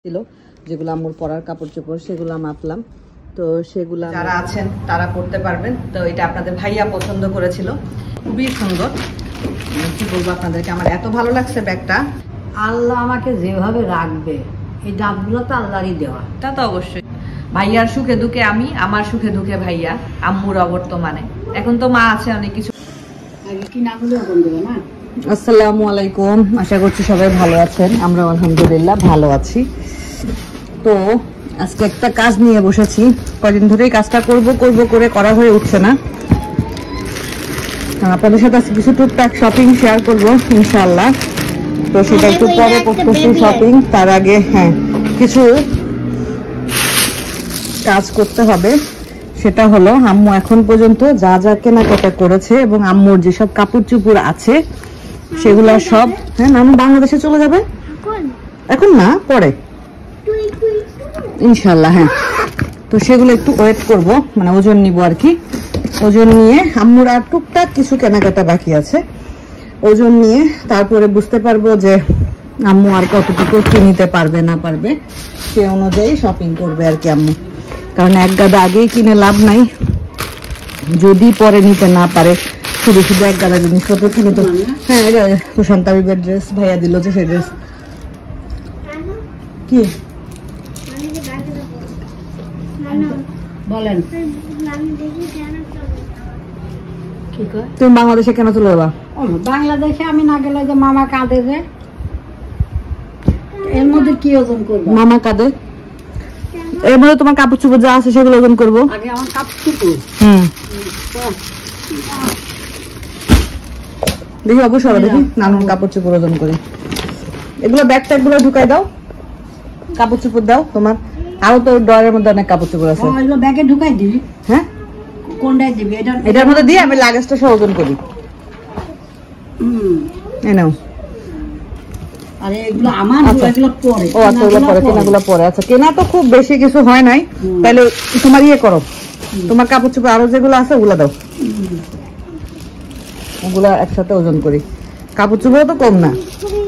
ছিল যেগুলো আম্মুর পরার কাপড় চোপড় সেগুলো মাপলাম। তো সেগুলো যারা আছেন তারা পড়তে পারবেন। তো এটা আপনাদের ভাইয়া পছন্দ করেছিল, খুবই সুন্দর। কি বলবো আপনাদেরকে, আমার এত ভালো লাগছে ব্যাগটা। আল্লাহ আমাকে যেভাবে রাখবে, এই ডাবগুলো তো আল্লাহরই দেওয়া। তা তো অবশ্যই, ভাইয়ার সুখে দুঃখে আমি, আমার সুখে দুঃখে ভাইয়া, আম্মুর অবর্তমানে। এখন তো মা আছে অনেক কিছু। কি না হলে ওরকম দেবে না। আসসালামু আলাইকুম, আশা করছি সবাই ভালো আছেন। আমরা আলহামদুলিল্লাহ ভালো আছি। তো আজকে একটা কাজ নিয়ে বসেছি, কদিন ধরেই কাজটা করব করে করা হয়ে উঠছে না। আপনাদের সাথে আজকে কিছু টুকটাক শপিং শেয়ার করব ইনশাআল্লাহ। তো সেটা একটু পরে করতেছি শপিং, তার আগে কিছু কাজ করতে হবে। সেটা হলো আম্মু এখন পর্যন্ত যা যা কেনাকাটা করেছে এবং আম্মুর যেসব কাপড় চোপড় আছে সেগুলা সব আমি বাংলাদেশে চলে যাবে এখন না, পরে ইনশাল্লাহ। তো সেগুলো একটু ওয়েট করব, মানে ওজন নিব আর কি। ওজন নিয়ে আম্মুর আর টুকটাক কিছু কেনাকাটা বাকি আছে, ওজন নিয়ে তারপরে বুঝতে পারবো যে আম্মু আর কতটুকু কিনতে পারবে না পারবে, সে অনুযায়ী শপিং করবে আর কি আম্মু। কারণ এক গাদা আগেই কিনে লাভ নাই, যদি পরে নিতে না পারে। শুধু শুধু এক গাদা জিনিসপত্র কিনে তো। হ্যাঁ, এটা সুশান্ত বিবের ড্রেস ভাইয়া দিল, যে সেই ড্রেস কি বলেন, তুমি বাংলাদেশে কেন চলে যাবা? বাংলাদেশে আমি না গেলে যে মামা কাঁদে, যে এর মধ্যে কি ওজন করবো? মামা কাঁদে, এর মধ্যে তোমার কাপড় চোপড় যা আছে সেগুলো ওজন করবো। আগে আমার কাপড় চোপড় দেখি, অবশ্যই দেখি নানুর কাপড় চোপড় ওজন করি। এগুলো ব্যাগ ট্যাগ গুলো ঢুকাই দাও, কাপড় চোপড় দাও। তোমার আরো তো ড্রয়ারের মধ্যে অনেক কাপড় চোপড় আছে, এগুলো ব্যাগে ঢুকাই দিবি। হ্যাঁ, কোনটাই দিবি? এটার মধ্যে দিয়ে আমি লাগেজটা সহ ওজন করি। এই নাও। আরে এগুলো আমার, এগুলো পরে। ও আচ্ছা, এগুলো পরে, কেনাগুলো পরে। আচ্ছা, কেনা তো খুব বেশি কিছু হয় নাই। তাহলে তোমার ইয়ে করো, তোমার কাপড় চোপড় আরো যেগুলো আছে ওগুলো দাও, ওগুলা একসাথে ওজন করি। কাপড় চোপড় তো কম না।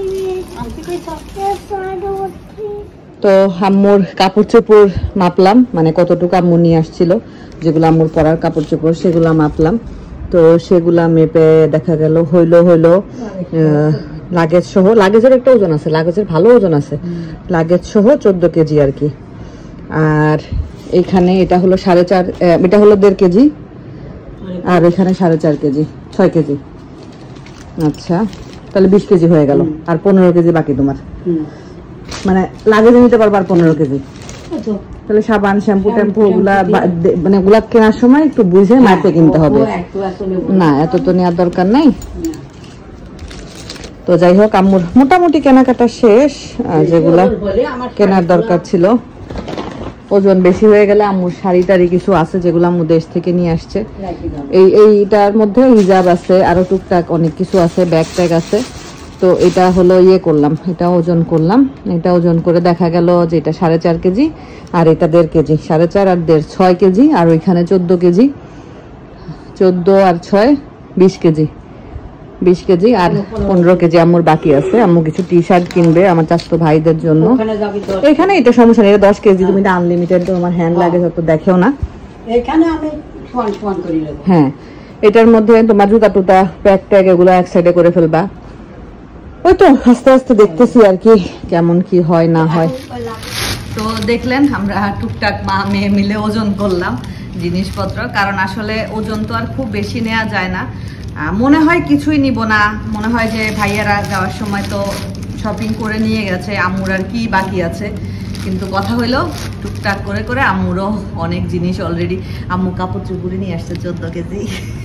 তো আম্মুর কাপড় চোপড় মাপলাম, মানে কতটুকু আম্মু নিয়ে আসছিল, যেগুলো আম্মুর পরার কাপড় চোপড় সেগুলো মাপলাম। তো সেগুলা মেপে দেখা গেল হইলো লাগেজ সহ, লাগেজের একটা ওজন আছে, লাগেজের ভালো ওজন আছে, লাগেজ সহ 14 কেজি আর কি। আর এখানে এটা হলো 4.5, এটা হলো 1.5 কেজি, আর এখানে 4.5 কেজি, 6 কেজি। আচ্ছা, তাহলে 20 কেজি হয়ে গেল, আর 15 কেজি বাকি তোমার। মানে লাগেজে নিতে পারবো আর 15 কেজি। তাহলে সাবান, শ্যাম্পু ট্যাম্পু ওগুলা মানে ওগুলা কেনার সময় একটু বুঝে মাপে কিনতে হবে, না এত তো নেওয়ার দরকার নাই। তো যাই হোক, আম্মুর মোটামুটি কেনাকাটা শেষ, যেগুলা কেনার দরকার ছিল। ওজন বেশি হয়ে গেলে আম্মুর শাড়ি টাড়ি কিছু আছে যেগুলো আম্মু দেশ থেকে নিয়ে আসছে। এইটার মধ্যে হিজাব আছে, আরো টুকটাক অনেক কিছু আছে, ব্যাগ ট্যাগ আছে। তো এটা হলো ইয়ে করলাম, এটা ওজন করলাম। এটা ওজন করে দেখা গেল যে এটা 4.5 কেজি, আর এটা 1.5 কেজি। 4.5 আর 1.5 6 কেজি, আর ওইখানে 14 কেজি। 14 আর 6 20 কেজি, 20 কেজি, আর 15 কেজি আম্মুর বাকি আছে। আম্মু কিছু টি শার্ট কিনবে আমার চাচাতো ভাইদের জন্য। এখানে এটা সমস্যা নেই, এটা 10 কেজি, তুমি এটা আনলিমিটেড, তোমার হ্যান্ড লাগে যত দেখেও না। এখানে আমি ফোন করি। হ্যাঁ, এটার মধ্যে তোমার জুতা টুতা প্যাক ট্যাগ এগুলো এক সাইডে করে ফেলবা। ওই তো আস্তে আস্তে দেখতেছি আর কি কেমন কি হয় না হয়। তো দেখলেন আমরা টুকটাক মা মেয়ে মিলে ওজন করলাম জিনিসপত্র, কারণ আসলে ওজন তো আর খুব বেশি নেওয়া যায় না। মনে হয় কিছুই নিব না, মনে হয় যে ভাইয়ারা যাওয়ার সময় তো শপিং করে নিয়ে গেছে, আম্মুর আর কি বাকি আছে। কিন্তু কথা হইলো টুকটাক করে করে আম্মুরও অনেক জিনিস অলরেডি। আম্মু কাপড় চুপড়ি নিয়ে আসছে 14 কেজি,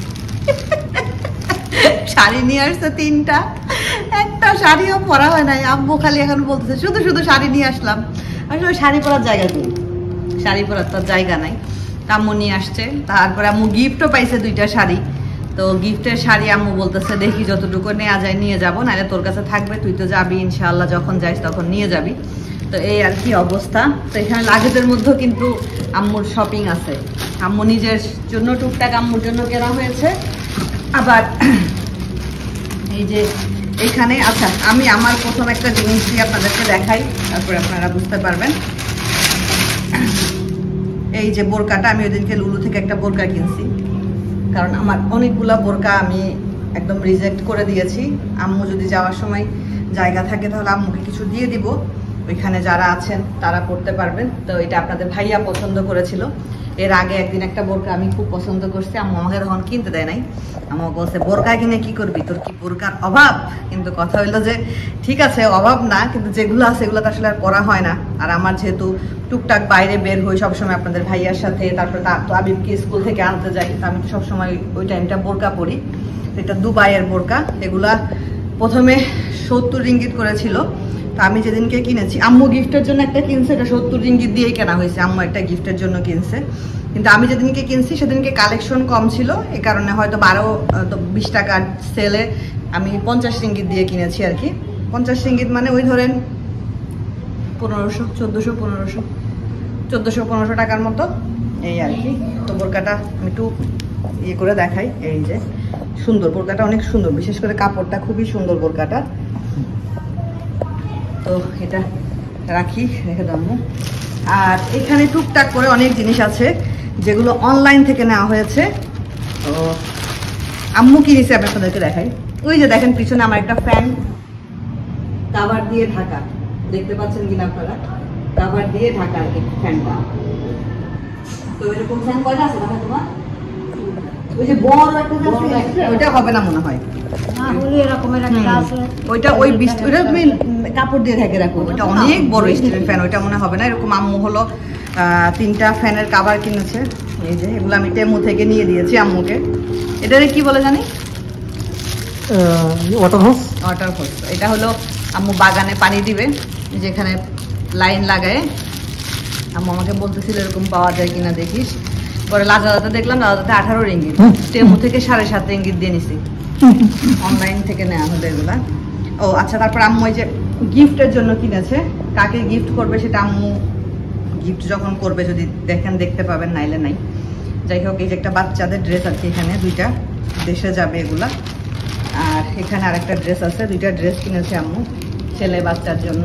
শাড়ি নিয়ে আসছে 3টা, একটা শাড়িও পরা হয় নাই। আম্মু খালি এখন বলতেছে শুধু শুধু শাড়ি নিয়ে আসলাম। আসলে শাড়ি পরার জায়গা কি, শাড়ি পরার তো জায়গা নাই। আম্মু নিয়ে আসছে, তারপরে আম্মু গিফটও পাইছে 2টা শাড়ি। তো গিফটের শাড়ি আম্মু বলতেছে দেখি যতটুকু নেওয়া যায় নিয়ে যাবো, নাহলে তোর কাছে থাকবে, তুই তো যাবি ইনশাআল্লাহ, যখন যাইস তখন নিয়ে যাবি। তো এই আর কি অবস্থা। তো এখানে লাগেজের মধ্যেও কিন্তু আম্মুর শপিং আছে, আম্মু নিজের জন্য টুকটাক আম্মুর জন্য কেনা হয়েছে। আবার এই যে এইখানে আচ্ছা আমি আমার প্রথম একটা জিনিস দিয়ে আপনাদেরকে দেখাই, তারপরে আপনারা বুঝতে পারবেন। এই যে বোরকাটা, আমি ওইদিনকে লুলু থেকে একটা বোরকা কিনছি, কারণ আমার অনেকগুলা বোরকা আমি একদম রিজেক্ট করে দিয়েছি। আম্মু যদি যাওয়ার সময় জায়গা থাকে তাহলে আম্মুকে কিছু দিয়ে দিব, ওইখানে যারা আছেন তারা পড়তে পারবেন। তো এটা আপনাদের ভাইয়া পছন্দ করেছিল। এর আগে একদিন একটা বোরকা আমি খুব পছন্দ করছি, আম্মু আমাকে তখন কিনতে দেয় নাই। আম্মু বলছে বোরকা কিনে কি করবি, তোর কি বোরকার অভাব? কিন্তু কথা হইলো যে ঠিক আছে অভাব না, কিন্তু যেগুলো আছে এগুলো তো আসলে আর পরা হয় না। আর আমার যেহেতু টুকটাক বাইরে বের হই সবসময় আপনাদের ভাইয়ার সাথে, তারপরে তো আবিবকে স্কুল থেকে আনতে যাই, তো আমি তো সবসময় ওই টাইমটা বোরকা পরি। এটা দুবাইয়ের বোরকা, এগুলা প্রথমে 70 রিঙ্গিত করেছিল। তো আমি যেদিনকে কিনেছি, আম্মু গিফটের জন্য একটা কিনছে, এটা 70 রিঙ্গিত দিয়েই কেনা হয়েছে, আম্মু একটা গিফটের জন্য কিনছে। কিন্তু আমি যেদিনকে কিনছি সেদিনকে কালেকশন কম ছিল, এই কারণে হয়তো 12-20 টাকার সেলে আমি 50 রিঙ্গিত দিয়ে কিনেছি আর কি। 50 রিঙ্গিত মানে ওই ধরেন 1400 টাকার মতো এই আর কি। তো বোরকাটা আমি একটু ইয়ে করে দেখাই। এই যে সুন্দর বোরকাটা, অনেক সুন্দর, বিশেষ করে কাপড়টা খুবই সুন্দর বোরকাটা। তো এটা রাখি, রেখে দামু। আর এখানে টুকটাক করে অনেক জিনিস আছে যেগুলো অনলাইন থেকে নেওয়া হয়েছে। তো আম্মু কিনেছে, আমি আপনাদেরকে দেখাই। ওই যে দেখেন পিছনে আমার একটা ফ্যান কাভার দিয়ে ঢাকা, দেখতে পাচ্ছেন কিনা আপনারা, কাভার দিয়ে ঢাকা এই ফ্যানটা। তো এরকম ফ্যান কয়টা আছে দেখা তোমার? ওই যে বড় একটা ওইটা হবে না মনে হয়, ওইটা ওই ওইটা তুমি কাপড় দিয়ে ঢেকে রাখো, ওইটা অনেক বড় স্টিলের ফ্যান, ওইটা মনে হবে না। এরকম আম্মু হলো 3টা ফ্যানের কাভার কিনেছে। এই যে এগুলো আমি টেমু থেকে নিয়ে দিয়েছি আম্মুকে। এটারে কি বলে জানি? Water hose. এটা হলো আম্মু বাগানে পানি দিবে, যেখানে লাইন লাগায়। আম্মু আমাকে বলতেছিল এরকম পাওয়া যায় কিনা দেখিস। পরে লাজাদাতে দেখলাম, লাজাদাতে 18 রিঙ্গিত, টেমু থেকে 7.5 রিঙ্গিত দিয়ে নিছি, অনলাইন থেকে নেওয়া হলো এগুলা। ও আচ্ছা, তারপর আম্মু এই যে গিফটের জন্য কিনেছে। কাকে গিফট করবে সেটা আম্মু গিফট যখন করবে যদি দেখেন দেখতে পাবেন, নাইলে নাই। যাই হোক, এই যে একটা বাচ্চাদের ড্রেস আছে, এখানে 2টা দেশে যাবে এগুলা। আর এখানে আরেকটা ড্রেস আছে, 2টা ড্রেস কিনেছে আম্মু ছেলে বাচ্চার জন্য।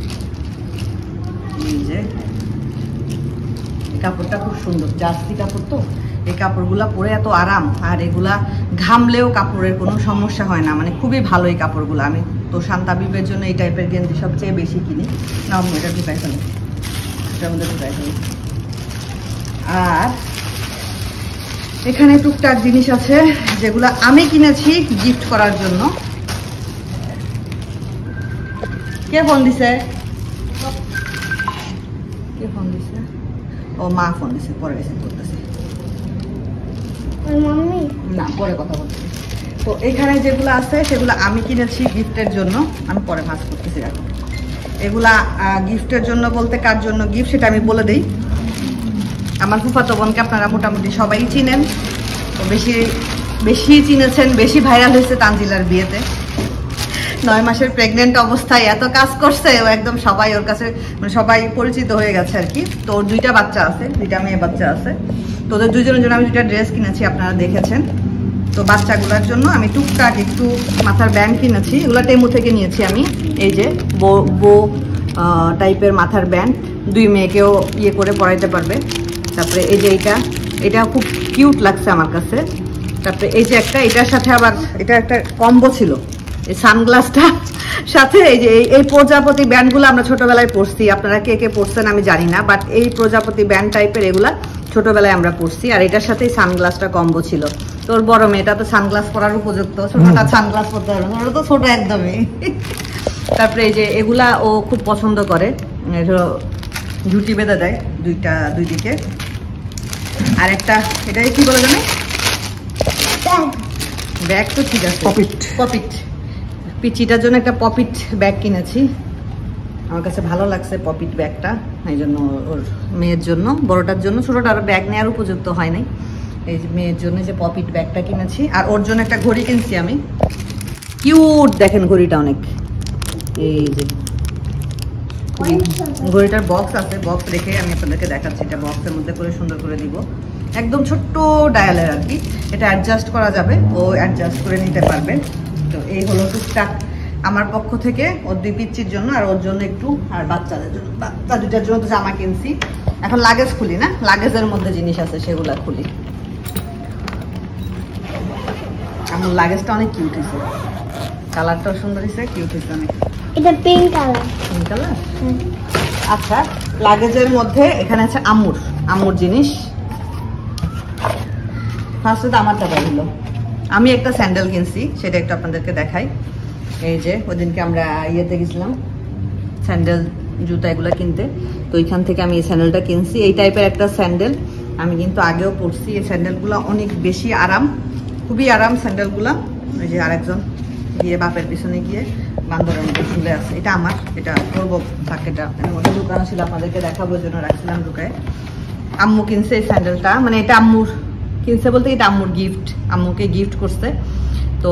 এই যে কাপড়টা খুব সুন্দর, জার্সি কাপড়, তো এই কাপড়গুলা পরে এত আরাম, আর এগুলা ঘামলেও কাপড়ের কোনো সমস্যা হয় না, মানে খুবই ভালো এই কাপড়গুলো। আমি তো শান্তাবিবের জন্য এই টাইপের গেঞ্জি সবচেয়ে বেশি কিনি। না এটা ঢুকাই ফেলি, এটার মধ্যে ঢুকাই ফেলি। আর এখানে টুকটাক জিনিস আছে যেগুলো আমি কিনেছি গিফট করার জন্য। কে ফোন দিছে? কে ফোন দিছে? ও মা ফোন দিছে, পরে রিসিভ করতেছে। না, পরে কথা বলছি। তো এখানে যেগুলো আছে সেগুলো আমি কিনেছি গিফটের জন্য, আমি পরে ভাঁজ করতেছি। এখন এগুলা গিফটের জন্য বলতে কার জন্য গিফট সেটা আমি বলে দিই। আমার ফুফাতো বোনকে আপনারা মোটামুটি সবাই চিনেন, তো বেশি চিনেছেন, বেশি ভাইরাল হয়েছে তানজিলার বিয়েতে। 9 মাসের প্রেগনেন্ট অবস্থায় এত কাজ করছে, ও একদম সবাই ওর কাছে, মানে সবাই পরিচিত হয়ে গেছে আর কি। তো ওর 2টা বাচ্চা আছে, 2টা মেয়ে বাচ্চা আছে। তো ওদের 2জনের জন্য আমি 2টা ড্রেস কিনেছি, আপনারা দেখেছেন। তো বাচ্চাগুলোর জন্য আমি টুকটাক একটু মাথার ব্যান্ড কিনেছি, এগুলো টেমু থেকে নিয়েছি আমি। এই যে বো টাইপের মাথার ব্যান্ড, 2 মেয়েকেও ইয়ে করে পরাইতে পারবে। তারপরে এই যে এটা খুব কিউট লাগছে আমার কাছে। তারপরে এই যে একটা, এটার সাথে আবার এটা একটা কম্বো ছিল, এই সানগ্লাসটা সাথে এই যে এই প্রজাপতি ব্যান্ডগুলো আমরা ছোটবেলায় পরছি, আপনারা কে কে পরছেন আমি জানি না, বাট এই প্রজাপতি ব্যান্ড টাইপের এগুলা ছোটবেলায় আমরা পরছি। আর এটার সাথে সানগ্লাসটা কম্বো ছিল। তোর বড় মেয়েটা তো সানগ্লাস পরার উপযুক্ত, ছোটটা সানগ্লাস পরতে পারবে না, ওটা তো ছোট একদমই। তারপরে এই যে এগুলা ও খুব পছন্দ করে, ঝুটি বেঁধে দেয় 2 দিকে। আর একটা এটা কি বলে জানো? ব্যাগ তো ঠিক আছে, পপিট পিচিটার জন্য একটা পপিট ব্যাগ কিনেছি। আমার কাছে ভালো লাগছে পপিট ব্যাগটা, এই জন্য ওর মেয়ের জন্য, বড়টার জন্য, ছোটটার ব্যাগ নেওয়ার উপযুক্ত হয় নাই। এই যে মেয়ের জন্য যে পপিট ব্যাগটা কিনেছি। আর ওর জন্য একটা ঘড়ি কিনছি আমি, কিউট দেখেন ঘড়িটা অনেক। এই যে ঘড়িটার বক্স আছে, বক্স রেখে আমি আপনাদেরকে দেখাচ্ছি, এটা বক্সের মধ্যে করে সুন্দর করে দিব, একদম ছোট্ট ডায়ালের আর কি। এটা অ্যাডজাস্ট করা যাবে, ও অ্যাডজাস্ট করে নিতে পারবে। তো এই হলো টুকটাক আমার পক্ষ থেকে ওর 2 পিচ্চির জন্য আর ওর জন্য একটু, আর বাচ্চাদের জন্য, বাচ্চা দুটার জন্য তো জামা কিনছি। এখন লাগেজ খুলি না, লাগেজের মধ্যে জিনিস আছে সেগুলো খুলি। আমার লাগেজটা অনেক কিউট হয়েছে, কালারটাও সুন্দর হয়েছে, কিউট হয়েছে অনেক। এটা পিঙ্ক কালার। Pink colour. আচ্ছা, লাগেজের মধ্যে এখানে আছে আম্মুর জিনিস। ফার্স্টে তো আমারটা হলো, আমি একটা স্যান্ডেল কিনছি, সেটা একটু আপনাদেরকে দেখাই। এই যে ওইদিনকে আমরা ইয়েতে গেছিলাম স্যান্ডেল জুতা এগুলো কিনতে, তো ওইখান থেকে আমি এই স্যান্ডেলটা কিনছি। এই টাইপের একটা স্যান্ডেল আমি কিন্তু আগেও পরছি। এই স্যান্ডেলগুলো অনেক বেশি আরাম, খুবই আরাম স্যান্ডেলগুলো। ওই যে আরেকজন গিয়ে বাপের পিছনে গিয়ে বান্দরের মধ্যে ঝুলে আছে। এটা আমার, এটা করবো থাকেটা ওটা দোকান ছিল, আপনাদেরকে দেখাবোর জন্য রাখছিলাম ঢুকায়। আম্মু কিনছে এই স্যান্ডেলটা, মানে এটা আম্মুর কিনছে বলতে এটা আম্মুর গিফট, আম্মুকে গিফট করছে। তো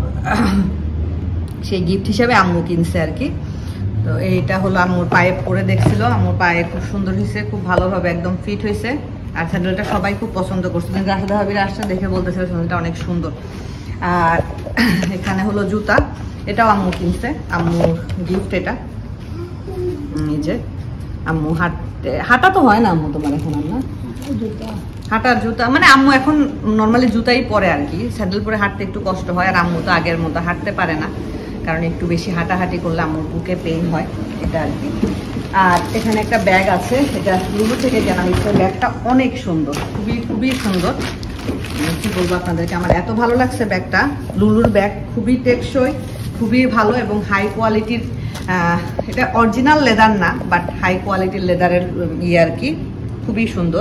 সেই গিফট হিসাবে আম্মু কিনছে আর কি। তো এইটা হলো আম্মুর পায়ে পরে দেখছিল, আম্মুর পায়ে খুব সুন্দর হয়েছে, খুব ভালোভাবে একদম ফিট হয়েছে। আর স্যান্ডেলটা সবাই খুব পছন্দ করছে, রাশেদা ভাবিরা আসছে দেখে বলতেছে স্যান্ডেলটা অনেক সুন্দর। আর এখানে হলো জুতা, এটাও আম্মু কিনছে, আম্মুর গিফট এটা। এই যে আম্মু হাঁটা তো হয় না আম্মু তোমার এখন, না হাঁটার জুতা, মানে আম্মু এখন নর্মালি জুতাই পরে আর কি, স্যান্ডেল পরে হাঁটতে একটু কষ্ট হয়। আর আম্মু তো আগের মতো হাঁটতে পারে না, কারণ একটু বেশি হাঁটাহাঁটি করলে আম্মুর বুকে পেইন হয়, এটা আর কি। আর এখানে একটা ব্যাগ আছে, এটা লুলু থেকে কেনা হয়েছে। ব্যাগটা অনেক সুন্দর, খুবই খুবই সুন্দর। কি বলবো আপনাদেরকে, আমার এত ভালো লাগছে ব্যাগটা। লুলুর ব্যাগ খুবই টেকসই, খুবই ভালো এবং হাই কোয়ালিটির। এটা অরিজিনাল লেদার না, বাট হাই কোয়ালিটির লেদারের ইয়ে আর কি, খুবই সুন্দর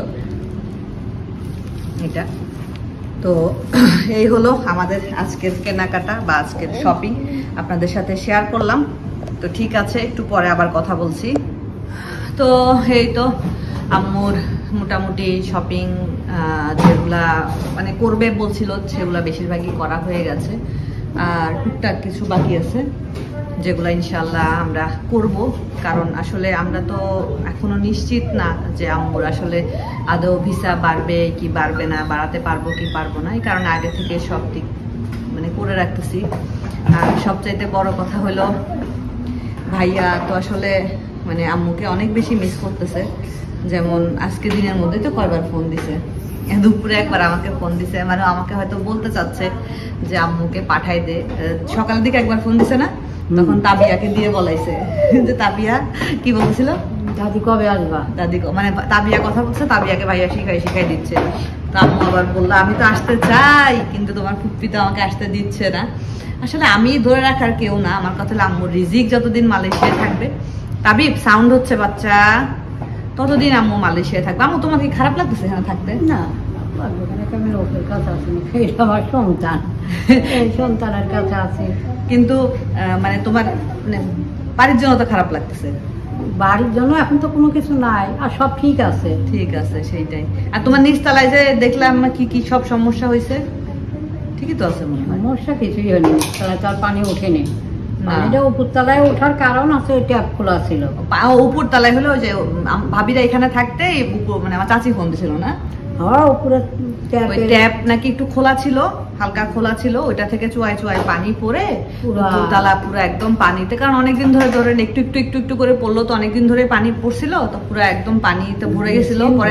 এটা। তো এই হলো আমাদের আজকের কেনাকাটা বা আজকের শপিং, আপনাদের সাথে শেয়ার করলাম। তো ঠিক আছে, একটু পরে আবার কথা বলছি। তো এই তো আম্মুর মোটামুটি শপিং যেগুলা মানে করবে বলছিল সেগুলা বেশিরভাগই করা হয়ে গেছে, আর টুকটাক কিছু বাকি আছে যেগুলো ইনশাল্লাহ আমরা করব। কারণ আসলে আমরা তো এখনো নিশ্চিত না যে আম্মুর আসলে আদৌ ভিসা বাড়বে কি বাড়বে না, বাড়াতে পারবো কি পারবো না, এই কারণে আগে থেকে সব ঠিক মানে করে রাখতেছি। আর সবচাইতে বড় কথা হলো ভাইয়া তো আসলে মানে আম্মুকে অনেক বেশি মিস করতেছে। যেমন আজকে দিনের মধ্যে তো কয়বার ফোন দিছে, দুপুরে একবার আমাকে ফোন দিছে, মানে আমাকে হয়তো বলতে চাচ্ছে যে আম্মুকে পাঠাই দে। সকালের দিকে একবার ফোন দিছে না, তখন তাবিয়াকে দিয়ে বলাইছে যে তাবিয়া কি বলছিল, দাদি কবে আসবা, দাদি মানে তাবিয়া কথা বলছে, তাবিয়াকে ভাইয়া শিখাই দিচ্ছে। তো আম্মু আবার বললো আমি তো আসতে চাই, কিন্তু তোমার ফুপ্পি তো আমাকে আসতে দিচ্ছে না। আসলে আমি ধরে রাখার কেউ না, আমার কথা হলো আম্মুর রিজিক যতদিন মালয়েশিয়ায় থাকবে, তাবিব সাউন্ড হচ্ছে বাচ্চা, ততদিন আম্মু মালয়েশিয়ায় থাকবে। আম্মু তোমার কি খারাপ লাগতেছে এখানে থাকতে? না, আমি লোকের কাছে আছি, এটা আমার সন্তান, এই সন্তানের কাছে আছে। কিন্তু মানে তোমার মানে বাড়ির জন্য তো খারাপ লাগতেছে। বাড়ির জন্য এখন তো কোনো কিছু নাই, আর সব ঠিক আছে। ঠিক আছে, সেইটাই। আর তোমার নিচতলায় যে দেখলাম কি কি সব সমস্যা হয়েছে, ঠিকই তো আছে মনে হয়? সমস্যা কিছুই হয়নি, তলায় তো আর পানি ওঠেনি। পানিটা উপর তলায় ওঠার কারণ আছে, ওই ট্যাপ খোলা ছিল। উপর তলায় হলো যে ভাবিরা এখানে থাকতে মানে আমার চাচি ফোন দিছিল না, উপরে ট্যাপ নাকি একটু খোলা ছিল, হালকা খোলা ছিল, ওইটা থেকে চুয়ায় চুয়ায় পানি পড়ে তালা পুরো একদম পানিতে। কারণ অনেকদিন ধরে ধরেন একটু একটু একটু একটু করে পড়লো, তো অনেকদিন ধরে পানি পড়ছিল, তো পুরো একদম পানিতে ভরে গেছিল। পরে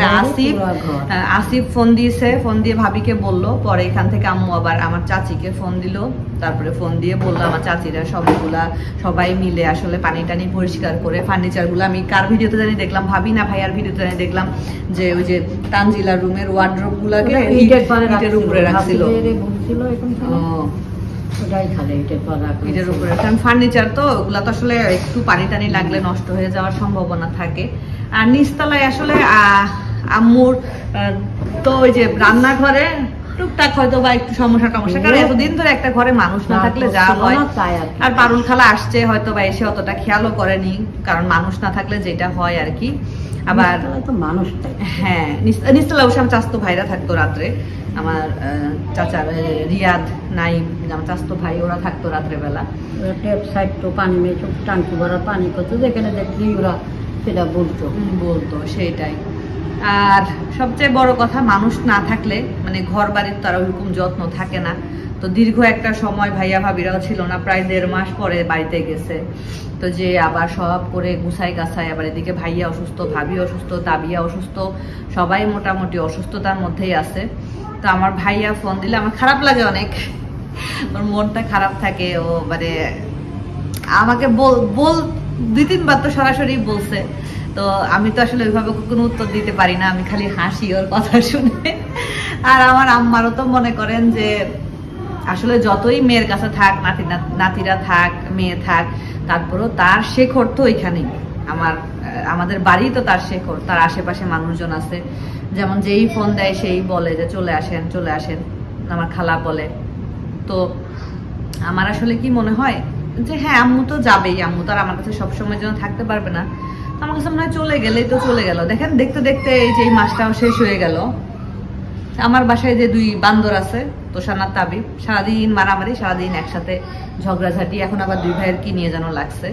আসিফ ফোন দিয়েছে, ফোন দিয়ে ভাবিকে বললো। পরে এখান থেকে আম্মু আবার আমার চাচিকে ফোন দিল, তারপরে ফোন দিয়ে বললো আমার চাচিরা সবাই মিলে আসলে পানি টানি পরিষ্কার করে ফার্নিচার গুলো, আমি কার ভিডিওতে জানি দেখলাম, ভাবি না ভাইয়ার ভিডিওতে জানি দেখলাম যে ওই যে তানজিলার রুমের ওয়ার্ড্রোব গুলাকে ইটের উপরে রাখছিল। ফার্নিচার তো ওগুলা তো আসলে একটু পানি টানি লাগলে নষ্ট হয়ে যাওয়ার সম্ভাবনা থাকে। আর নিচতলায় আসলে আম্মুর তো ওই যে রান্নাঘরে টুকটাক হয়তো বা একটু সমস্যা, কারণ এতদিন ধরে একটা ঘরে মানুষ না থাকলে যা হয়। আর পারুল খালা আসছে হয়তো বা এসে অতটা খেয়ালও করেনি, কারণ মানুষ না থাকলে যেটা হয় আর কি। আবার মানুষ, হ্যাঁ, নিচতলা বসে আমার চাচতো ভাইরা থাকতো রাত্রে, আমার চাচার রিয়াদ নাইম আমার চাচতো ভাই, ওরা থাকতো রাত্রে বেলা। ট্যাপ সাইড তো পানি টাঙ্কি ভরা পানি কত, যেখানে দেখলি ওরা সেটা বলতো সেইটাই। আর সবচেয়ে বড় কথা, মানুষ না থাকলে মানে ঘর বাড়ির তো আর ওরকম যত্ন থাকে না। তো দীর্ঘ একটা সময় ভাইয়া ভাবিরাও ছিল না, প্রায় 1.5 মাস পরে বাড়িতে গেছে। তো যে আবার সব করে গুছাই গাছাই, আবার এদিকে ভাইয়া অসুস্থ, ভাবি অসুস্থ, তাবিয়া অসুস্থ, সবাই মোটামুটি অসুস্থতার মধ্যেই আছে। তো আমার ভাইয়া ফোন দিলে আমার খারাপ লাগে অনেক, ওর মনটা খারাপ থাকে। ও মানে আমাকে বল 2-3 বার তো সরাসরি বলছে। তো আমি তো আসলে ওইভাবে কোনো উত্তর দিতে পারি না, আমি খালি হাসি ওর কথা শুনে। আর আমার আম্মারও তো মনে করেন যে আসলে যতই মেয়ের কাছে থাক, নাতিরা থাক, মেয়ে থাক, তারপরেও তার শেখর তো ওইখানেই। আমাদের বাড়ি তো তার শেখর, তার আশেপাশে মানুষজন আছে। যেমন যেই ফোন দেয় সেই বলে যে চলে আসেন চলে আসেন, আমার খালা বলে। তো আমার আসলে কি মনে হয় যে হ্যাঁ, আম্মু তো যাবেই, আম্মু তো আর আমার কাছে সবসময়ের জন্য থাকতে পারবে না। আমার কাছে মনে হয় চলে গেলেই তো চলে গেল। দেখেন দেখতে দেখতে এই যে এই মাসটাও শেষ হয়ে গেল। আমার বাসায় যে 2 বান্দর আছে, তোষানা তাবিব, সারাদিন মারামারি, সারাদিন একসাথে ঝগড়াঝাটি। এখন আবার 2 ভাইয়ের কি নিয়ে যেন লাগছে,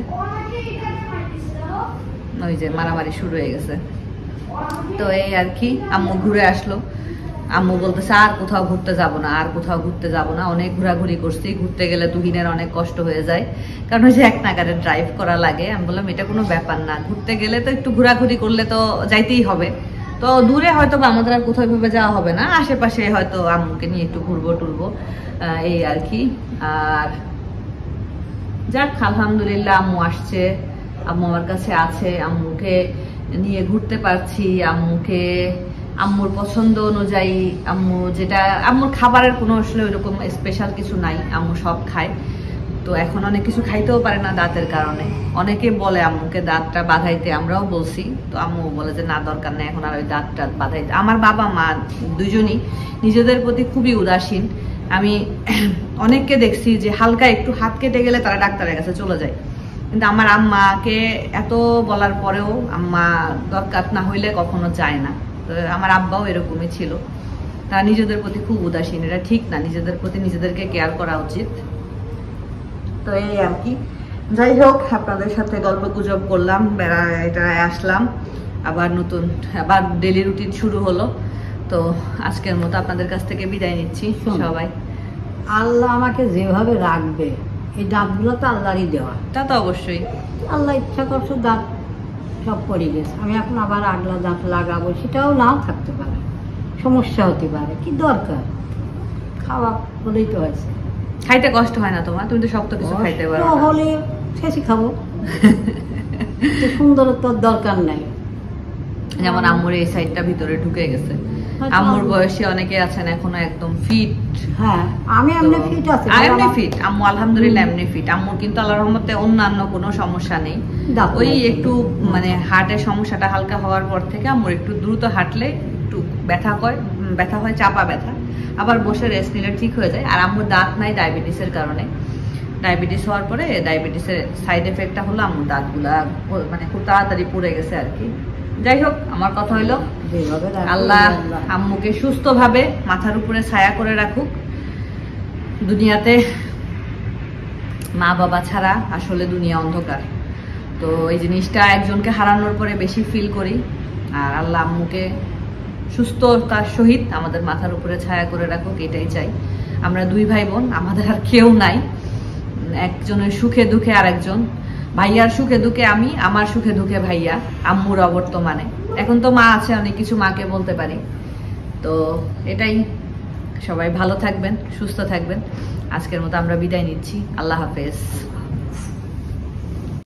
ওই যে মারামারি শুরু হয়ে গেছে। তো এই আর কি, আম্মু ঘুরে আসলো। আম্মু বলতেছে আর কোথাও ঘুরতে যাব না, আর কোথাও ঘুরতে যাব না, অনেক ঘোরাঘুরি করছি, ঘুরতে গেলে তুহিনের অনেক কষ্ট হয়ে যায়, কারণ ওই যে এক নাগারে ড্রাইভ করা লাগে। আমি বললাম এটা কোনো ব্যাপার না, ঘুরতে গেলে তো একটু ঘোরাঘুরি করলে তো যাইতেই হবে। তো দূরে হয়তো বা আমাদের আর কোথাও ভাবে যাওয়া হবে না, আশেপাশে হয়তো আম্মুকে নিয়ে একটু ঘুরবো টুরবো, এই আর কি। আর যাক, আলহামদুলিল্লাহ আম্মু আসছে, আম্মু আমার কাছে আছে, আম্মুকে নিয়ে ঘুরতে পারছি। আম্মুর পছন্দ অনুযায়ী আম্মুর খাবারের কোনো আসলে ওইরকম স্পেশাল কিছু নাই, আম্মু সব খায়। তো এখন অনেক কিছু খাইতেও পারে না দাঁতের কারণে। অনেকে বলে আম্মুকে দাঁতটা বাঁধাইতে, আমরাও বলছি, তো আম্মু বলে যে না, দরকার নেই এখন আর ওই দাঁতটা বাঁধাইতে। আমার বাবা মা দুজনই নিজেদের প্রতি খুবই উদাসীন। আমি অনেককে দেখছি যে হালকা একটু হাত কেটে গেলে তারা ডাক্তারের কাছে চলে যায়, কিন্তু আমার আম্মাকে এত বলার পরেও আম্মা দরকার না হইলে কখনো যায় না। তো আমার আব্বাও এরকমই ছিল, তারা নিজেদের প্রতি খুব উদাসীন। এটা ঠিক না, নিজেদের প্রতি নিজেদেরকে কেয়ার করা উচিত। তো এই আর কি, যাই হোক, আপনাদের সাথে গল্প গুজব করলাম, বেড়ায় আসলাম, আবার ডেলি রুটিন শুরু হলো। তো আজকের মতো আপনাদের কাছ থেকে বিদায় নিচ্ছি সবাই। আল্লাহ আমাকে যেভাবে রাখবে, এই দাঁতগুলো তো আল্লাহরই দেওয়া, তা তো অবশ্যই। আল্লাহ ইচ্ছা করছে দাঁত সব পড়ে গেছে, আমি এখন আবার আগলা দাঁত লাগাবো, সেটাও নাও থাকতে পারে, সমস্যা হতে পারে। কি দরকার, খাওয়া বলেই তো আছে। খাইতে কষ্ট হয় না তোমার? তুমি তো শক্ত কিছু খাইতে পারো না। হলে শেষে খাবো, সুন্দরত্বর দরকার নাই। যেমন আম্মুর এই সাইডটা ভিতরে ঢুকে গেছে। আম্মুর বয়সী অনেকে আছেন এখনো একদম ফিট। হ্যাঁ, আমি এমনি ফিট আছি, এমনি ফিট আম্মু, আলহামদুলিল্লাহ এমনি ফিট। আম্মুর কিন্তু আল্লাহর রহমতে অন্যান্য কোনো সমস্যা নেই। ওই একটু মানে হার্টের সমস্যাটা হালকা হওয়ার পর থেকে আম্মুর একটু দ্রুত হাঁটলে একটু ব্যথা হয়, চাপা ব্যথা, আবার বসে রেস্ট নিলে ঠিক হয়ে যায়। আর আম্মুর দাঁত নাই ডায়াবেটিসের কারণে। ডায়াবেটিস হওয়ার পরে ডায়াবেটিসের সাইড এফেক্টটা হলো আম্মুর দাঁতগুলা মানে খুব তাড়াতাড়ি পড়ে গেছে আর কি। যাই হোক, আমার কথা হলো আল্লাহ আম্মুকে সুস্থভাবে মাথার উপরে ছায়া করে রাখুক। দুনিয়াতে মা বাবা ছাড়া আসলে দুনিয়া অন্ধকার। তো এই জিনিসটা একজনকে হারানোর পরে বেশি ফিল করি। আর আল্লাহ আম্মুকে সুস্থতার সহিত আমাদের মাথার উপরে ছায়া করে রাখুক, এটাই চাই। আমরা 2 ভাই বোন, আমাদের আর কেউ নাই। একজনের সুখে দুঃখে আরেকজন, ভাইয়ার সুখে দুঃখে আমি, আমার সুখে দুঃখে ভাইয়া, আম্মুর অবর্তমানে। এখন তো মা আছে, অনেক কিছু মাকে বলতে পারি। তো এটাই, সবাই ভালো থাকবেন, সুস্থ থাকবেন। আজকের মতো আমরা বিদায় নিচ্ছি। আল্লাহ হাফেজ।